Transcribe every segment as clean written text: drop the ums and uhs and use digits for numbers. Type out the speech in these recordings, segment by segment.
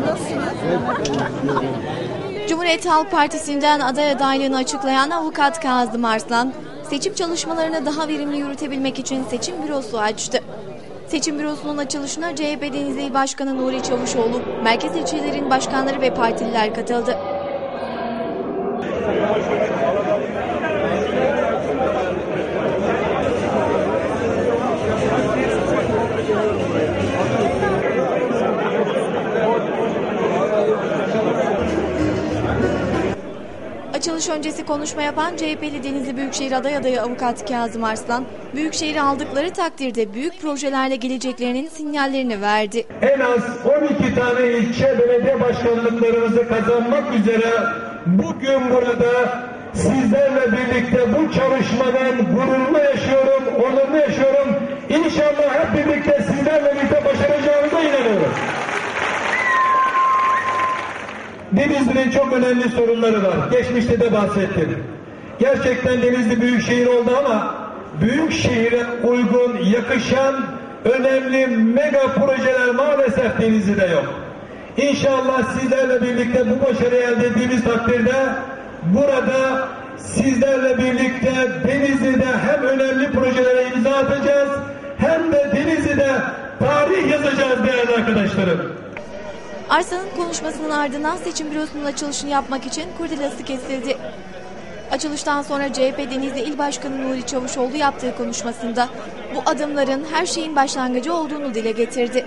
Cumhuriyet Halk Partisi'nden aday adaylığını açıklayan avukat Kazım Arslan, seçim çalışmalarını daha verimli yürütebilmek için seçim bürosu açtı. Seçim bürosunun açılışına CHP Denizli İl Başkanı Nuri Çavuşoğlu, merkez ilçelerin başkanları ve partililer katıldı. Açılış öncesi konuşma yapan CHP'li Denizli Büyükşehir adayı avukat Kazım Arslan, Büyükşehir'i aldıkları takdirde büyük projelerle geleceklerinin sinyallerini verdi. En az 12 tane ilçe belediye başkanlıklarımızı kazanmak üzere bugün burada sizlerle birlikte bu çalışmadan gururlu yaşıyorum, onurlu yaşıyorum. İnşallah hep birlikte sizlerle birlikte başaracağımıza inanıyorum. Denizli'nin çok önemli sorunları var. Geçmişte de bahsettim. Gerçekten Denizli büyük şehir oldu ama büyük şehire uygun, yakışan önemli mega projeler maalesef Denizli'de yok. İnşallah sizlerle birlikte bu başarıyı elde ettiğimiz takdirde burada sizlerle birlikte Denizli'de hem önemli projelere imza atacağız hem de Denizli'de tarih yazacağız değerli arkadaşlarım. Arslan'ın konuşmasının ardından seçim bürosunun açılışını yapmak için kurdelası kesildi. Açılıştan sonra CHP Denizli İl Başkanı Nuri Çavuşoğlu yaptığı konuşmasında bu adımların her şeyin başlangıcı olduğunu dile getirdi.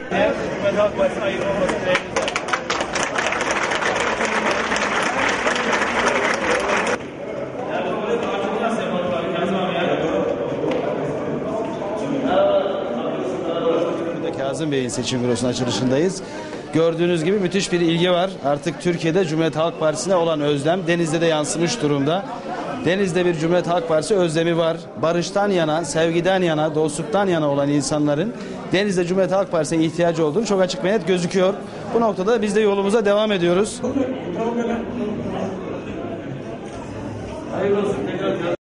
Kazım Bey'in seçim bürosunun açılışındayız. Gördüğünüz gibi müthiş bir ilgi var. Artık Türkiye'de Cumhuriyet Halk Partisi'ne olan özlem Denizli'de de yansımış durumda. Denizli'de bir Cumhuriyet Halk Partisi özlemi var. Barıştan yana, sevgiden yana, dostluktan yana olan insanların Denizli'de Cumhuriyet Halk Partisi'ne ihtiyacı olduğunu çok açık ve net gözüküyor. Bu noktada biz de yolumuza devam ediyoruz.